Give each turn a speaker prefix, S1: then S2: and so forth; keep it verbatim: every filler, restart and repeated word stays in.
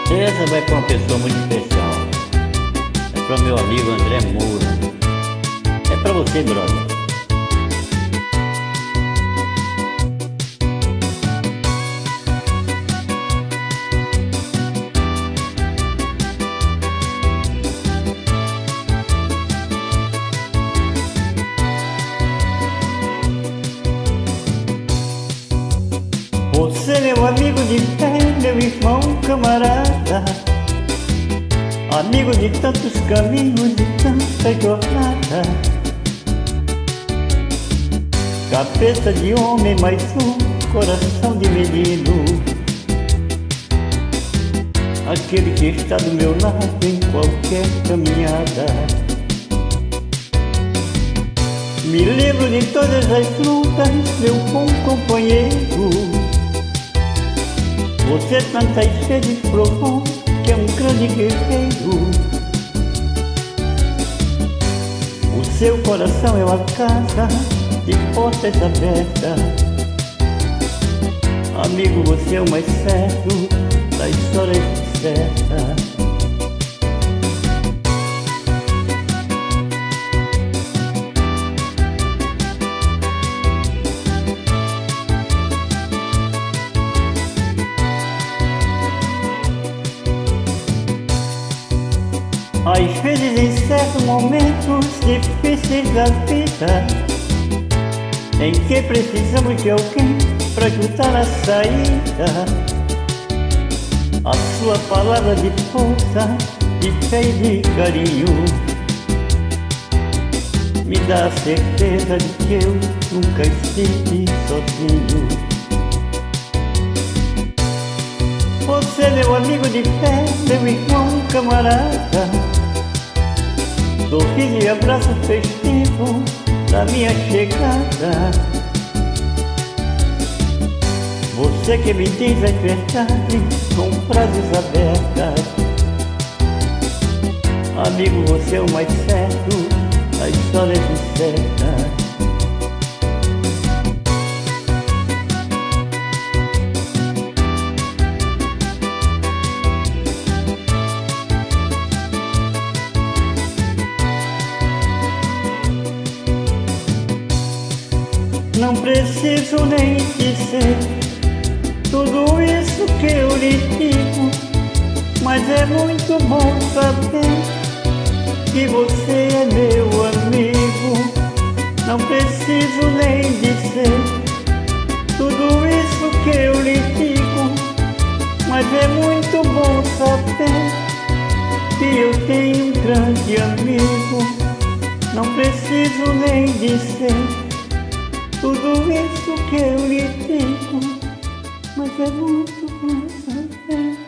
S1: Essa vai para uma pessoa muito especial. É para o meu amigo André Moura. É para você, brother.
S2: Você, meu amigo de fé, meu irmão, camarada, amigo de tantos caminhos, de tanta jornada, cabeça de homem, mas um coração de menino, aquele que está do meu lado em qualquer caminhada. Me lembro de todas as lutas, meu bom companheiro. Você tantas vezes provou que é um grande guerreiro. O seu coração é uma casa de portas abertas. Amigo, você é o mais certo das horas certas. Às vezes em certos momentos difíceis da vida, em que precisamos de alguém para ajudar a saída, a sua palavra de força, de fé e de carinho me dá a certeza de que eu nunca estive sozinho. Você, meu amigo de fé, meu irmão, camarada, sorriso e abraço festivo da minha chegada. Você que me diz as verdades com frases abertas. Amigo, você é o mais certo das histórias certas. Não preciso nem dizer tudo isso que eu lhe digo, mas é muito bom saber que você é meu amigo. Não preciso nem dizer tudo isso que eu lhe digo, mas é muito bom saber que eu tenho um grande amigo. Não preciso nem dizer tudo isso que eu lhe digo, mas é muito bom saber